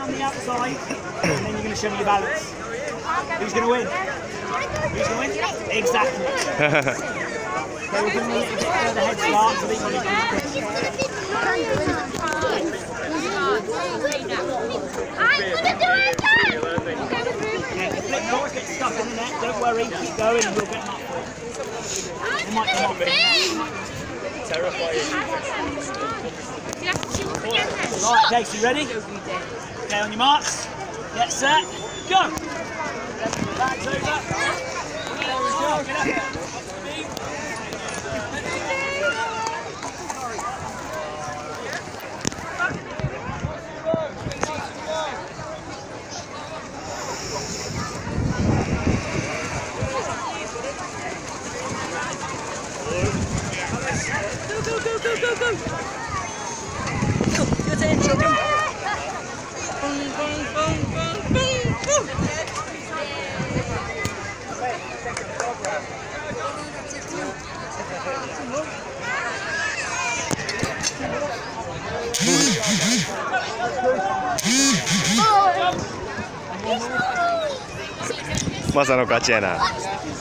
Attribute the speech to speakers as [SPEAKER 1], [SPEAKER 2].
[SPEAKER 1] around the outside, and then you're going to show me your balance. Who's going to win? Who's going to win? Exactly. Okay, we're giving a little bit further head start so that you're going to get stuck in the net, don't worry, keep going and we'll get them up. They might come up. Right, Casey, ready? Okay, on your marks, get set, go! Bags over. There we go, get up. Go! Good engine. Boom, boom, boom, boom, boom, boom.
[SPEAKER 2] マサの勝ちやな。